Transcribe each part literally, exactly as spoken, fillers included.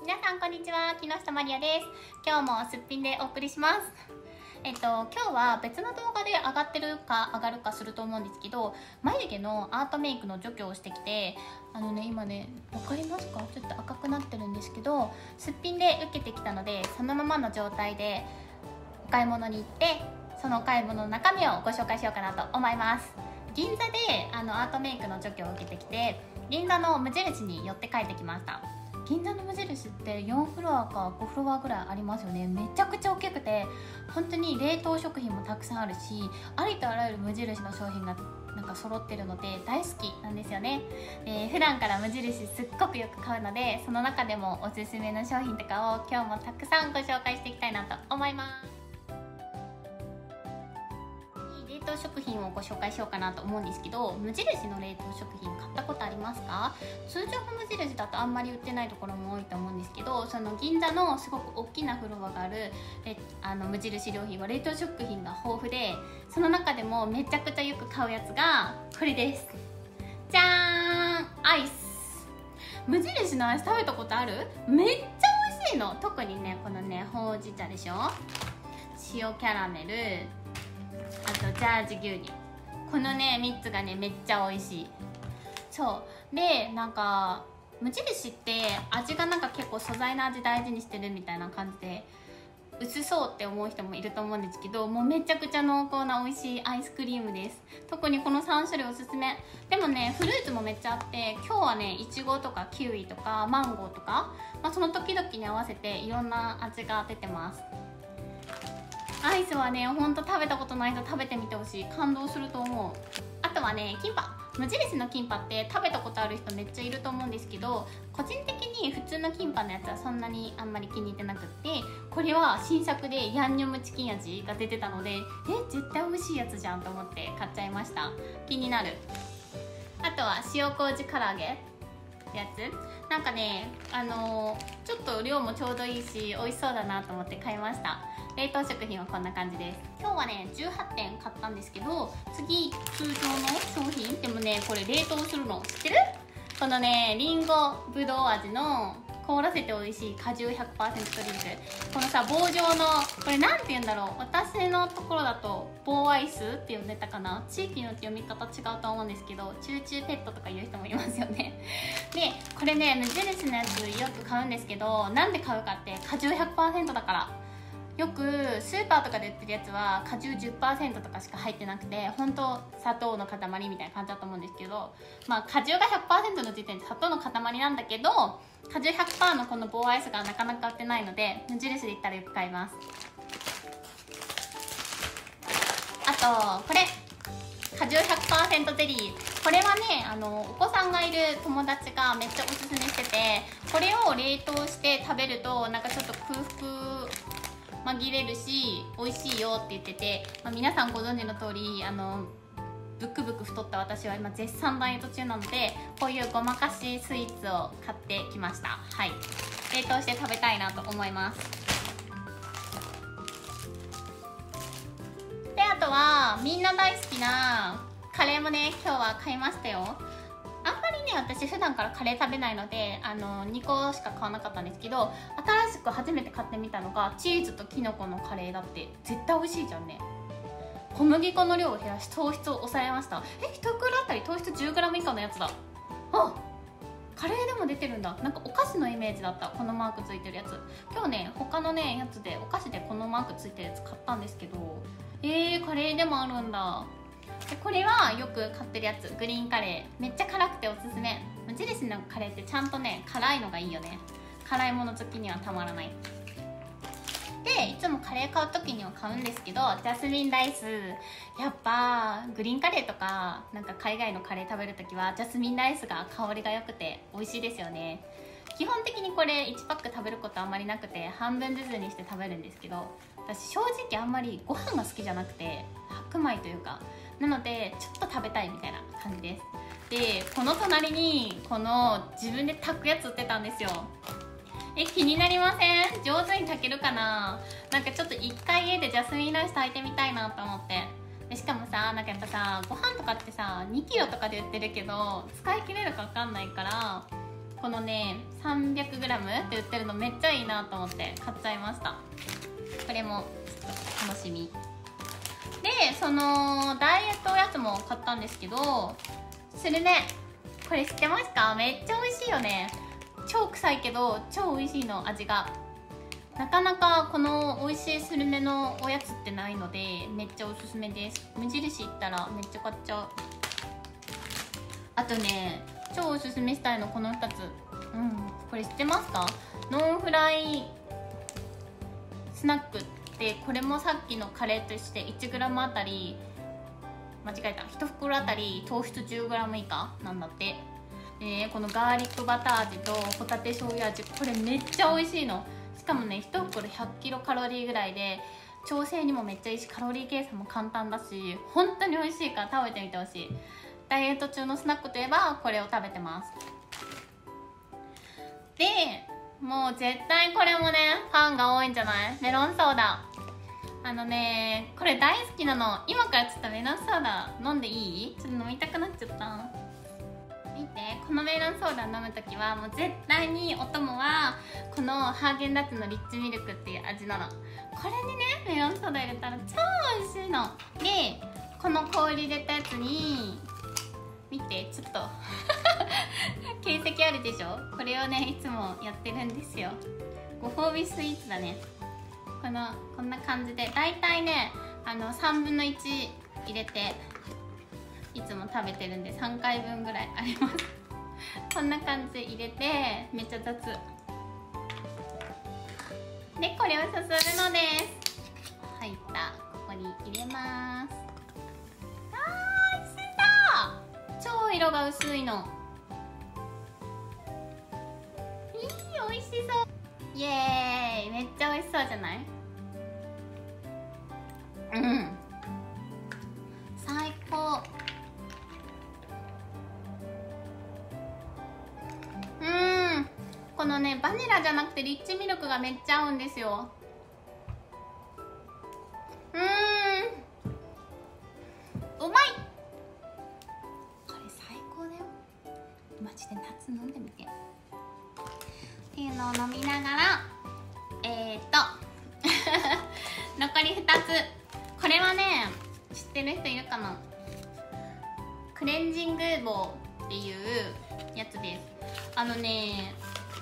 皆さんこんにちは、木下まりやです。今日もすっぴんでお送りします。えっと今日は別の動画で上がってるか上がるかすると思うんですけど、眉毛のアートメイクの除去をしてきて、あのね今ね分かりますか、ちょっと赤くなってるんですけど、すっぴんで受けてきたので、そのままの状態でお買い物に行って、そのお買い物の中身をご紹介しようかなと思います。銀座であのアートメイクの除去を受けてきて、銀座の無印に寄って帰ってきました。銀座の無印ってよんフロアかごフロアぐらいありますよね。めちゃくちゃ大きくて、本当に冷凍食品もたくさんあるし、ありとあらゆる無印の商品がなんか揃ってるので大好きなんですよね。で普段から無印すっごくよく買うので、その中でもおすすめの商品とかを今日もたくさんご紹介していきたいなと思います。冷凍食品をご紹介しようかなと思うんですけど、無印の冷凍食品買ったことありますか？通常の無印だとあんまり売ってないところも多いと思うんですけど、その銀座のすごく大きなフロアがあるえあの無印良品は冷凍食品が豊富で、その中でもめちゃくちゃよく買うやつがこれです。じゃーん、アイス。無印のアイス食べたことある？めっちゃ美味しいの。特にねこのねほうじ茶でしょ、塩キャラメル、あとジャージ牛乳、このねみっつがねめっちゃ美味しい。そうで、なんか無印って味がなんか結構素材の味大事にしてるみたいな感じで薄そうって思う人もいると思うんですけど、もうめちゃくちゃ濃厚な美味しいアイスクリームです。特にこのさん種類おすすめ。でもねフルーツもめっちゃあって、今日はねいちごとかキウイとかマンゴーとか、まあ、その時々に合わせていろんな味が出てます。アイスはねほんと食べたことない人食べてみてほしい。感動すると思う。あとはねキンパ、無印のキンパって食べたことある人めっちゃいると思うんですけど、個人的に普通のキンパのやつはそんなにあんまり気に入ってなくって、これは新作でヤンニョムチキン味が出てたので、え絶対美味しいやつじゃんと思って買っちゃいました。気になる。あとは塩麹唐揚げやつ、なんかねあのー、ちょっと量もちょうどいいし美味しそうだなと思って買いました。冷凍食品はこんな感じです。今日はねじゅうはってん買ったんですけど、次通常の商品でもねこれ冷凍するの知ってる？このねりんごぶどう味の凍らせて美味しい果汁 ひゃくパーセント ドリンク。このさ棒状のこれなんて言うんだろう、私のところだと棒アイスって呼んでたかな、地域によって読み方違うと思うんですけど、チューチューペットとか言う人もいますよね。でこれね無印のやつよく買うんですけど、なんで買うかって果汁 ひゃくパーセント だから。よくスーパーとかで売ってるやつは果汁 じゅっパーセント とかしか入ってなくて、本当砂糖の塊みたいな感じだと思うんですけど、まあ果汁が ひゃくパーセント の時点で砂糖の塊なんだけど、果汁 ひゃくパーセント のこの棒アイスがなかなか売ってないので、無印で言ったらよく買います。あとこれ果汁 ひゃくパーセント ゼリー。これはねあのお子さんがいる友達がめっちゃおすすめしてて、これを冷凍して食べるとなんかちょっと空腹紛れるし美味しいよって言ってて、まあ、皆さんご存知の通りあのブクブク太った私は今絶賛ダイエット中なので、こういうごまかしスイーツを買ってきました。はい、冷凍して食べたいなと思います。であとはみんな大好きなカレーもね今日は買いましたよ。あんまりね私普段からカレー食べないのであのにこしか買わなかったんですけど、新しく初めて買ってみたのがチーズとキノコのカレーだって。絶対美味しいじゃんね。小麦粉の量を減らし糖質を抑えました。えいち袋あたり糖質 じゅうグラム 以下のやつだ。あカレーでも出てるんだ。なんかお菓子のイメージだった、このマークついてるやつ。今日ね他のねやつでお菓子でこのマークついてるやつ買ったんですけど、えー、カレーでもあるんだ。でこれはよく買ってるやつ、グリーンカレー。めっちゃ辛くておすすめ。無印のカレーってちゃんとね辛いのがいいよね。辛いもの好きにはたまらない。でいつもカレー買う時には買うんですけど、ジャスミンライス。やっぱグリーンカレーとかなんか海外のカレー食べる時はジャスミンライスが香りが良くて美味しいですよね。基本的にこれいちパック食べることあんまりなくて、半分ずつにして食べるんですけど、私正直あんまりご飯が好きじゃなくて、白米というかなのでちょっと食べたいみたいな感じです。でこの隣にこの自分で炊くやつ売ってたんですよ。え気になりません？上手に炊けるかな。なんかちょっと一回家でジャスミンライス炊いてみたいなと思って。でしかもさなんかやっぱさご飯とかってさにキロとかで売ってるけど使い切れるか分かんないから、このね さんびゃくグラム って売ってるのめっちゃいいなと思って買っちゃいました。これもちょっと楽しみで、そのダイエットおやつも買ったんですけど、スルメ、これ知ってますか？めっちゃ美味しいよね。超臭いけど超美味しいの、味が。なかなかこの美味しいスルメのおやつってないのでめっちゃおすすめです。無印行ったらめっちゃ買っちゃう。あとね、超おすすめしたいのこのふたつ。うん、これ知ってますか？ノンフライスナックって、これもさっきのカレーとして いちグラム あたり、間違えた、いち袋あたり糖質 じゅうグラム 以下なんだって。でね、このガーリックバター味とホタテ醤油味、これめっちゃ美味しいの。しかもね、いち袋ひゃくキロカロリーぐらいで調整にもめっちゃいいし、カロリー計算も簡単だし、本当に美味しいから食べてみてほしい。ダイエット中のスナックといえばこれを食べてます。でもう絶対これもねファンが多いんじゃない？メロンソーダ。あのね、これ大好きなの。今からちょっとメロンソーダ飲んでいい？ちょっと飲みたくなっちゃった。見て、このメロンソーダ飲むときはもう絶対にお供はこのハーゲンダッツのリッチミルクっていう味なの。これにねメロンソーダ入れたら超美味しいので、この氷入れたやつに見て、ちょっと形跡あるでしょ。これをねいつもやってるんですよ。ご褒美スイーツだね。このこんな感じでだいたいね、あのさんぶんのいち入れていつも食べてるんでさんかいぶんぐらいありますこんな感じで入れて、めっちゃ雑で、これをすするのです。入った、ここに入れます。あー、美味しそう。超色が薄いの。いい、美味しそう。イエーイ、めっちゃ美味しそうじゃない？うん、最高。うん、このねバニラじゃなくてリッチミルクがめっちゃ合うんですよ。うーん、うまい。これ最高だよ、マジで。夏飲んでみてっていうのを飲みながら、えー、っと残りふたつ。これはね知ってる人いるかな？クレンジング棒っていうやつです。あのね、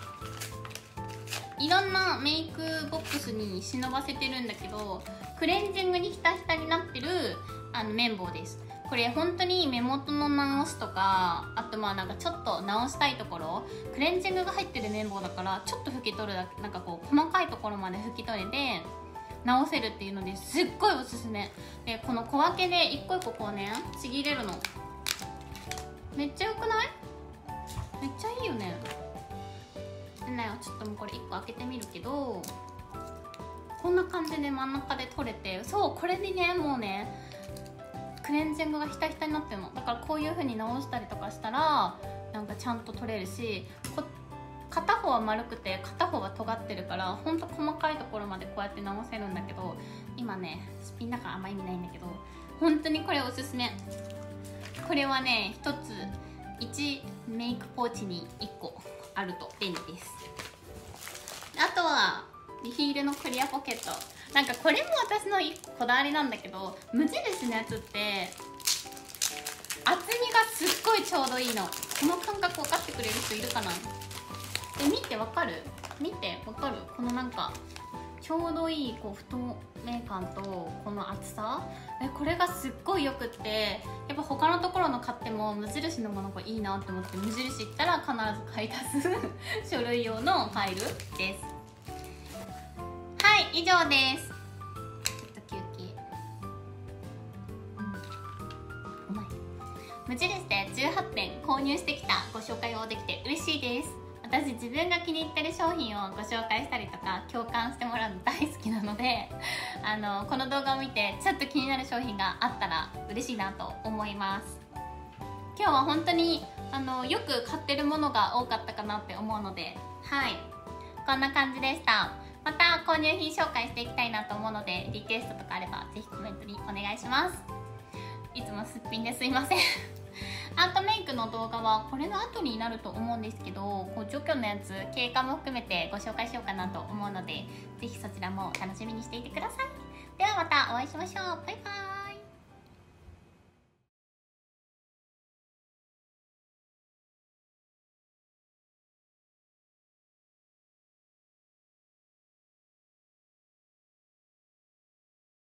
いろんなメイクボックスに忍ばせてるんだけど、クレンジングにひたひたになってるあの綿棒です。これ本当に目元の直しとか、あとまあなんかちょっと直したいところ、クレンジングが入ってる綿棒だからちょっと拭き取るだけ、なんかこう細かいところまで拭き取れて直せるっていうのですっごいおすすめで、この小分けで一個一個こうねちぎれるのめっちゃよくない？めっちゃいいよね。でね、ちょっともうこれいっこ開けてみるけど、こんな感じで真ん中で取れて、そう、これにねもうねクレンジングがひたひたになってるのだから、こういう風に直したりとかしたらなんかちゃんと取れるし、こ片方は丸くて片方は尖ってるから、ほんと細かいところまでこうやって直せるんだけど、今ねスピンだからあんま意味ないんだけど、本当にこれおすすめ。これはねひとついちメイクポーチにいっこあると便利です。あとはリフィールのクリアポケット。なんかこれも私のいっここだわりなんだけど、無印のやつって厚みがすっごいちょうどいいの。この感覚分かってくれる人いるかな？え、見てわかる？見てわかる？このなんかちょうどいいこう不透明感とこの厚さ、えこれがすっごいよくって、やっぱ他のところの買っても無印のものがいいなって思って、無印行ったら必ず買い足す書類用のファイルです。はい、以上です。ちょっと休憩。うん、うまい。無印でじゅうはってん購入してきたご紹介をできて嬉しいです。私自分が気に入ってる商品をご紹介したりとか共感してもらうの大好きなので、あのこの動画を見てちょっと気になる商品があったら嬉しいなと思います。今日は本当にあのよく買ってるものが多かったかなって思うので、はい、こんな感じでした。また購入品紹介していきたいなと思うので、リクエストとかあればぜひコメントにお願いします。いつもすっぴんですいませんアートメイクの動画はこれの後になると思うんですけど、こう除去のやつ経過も含めてご紹介しようかなと思うので、ぜひそちらも楽しみにしていてください。ではまたお会いしましょう。バイバーイ。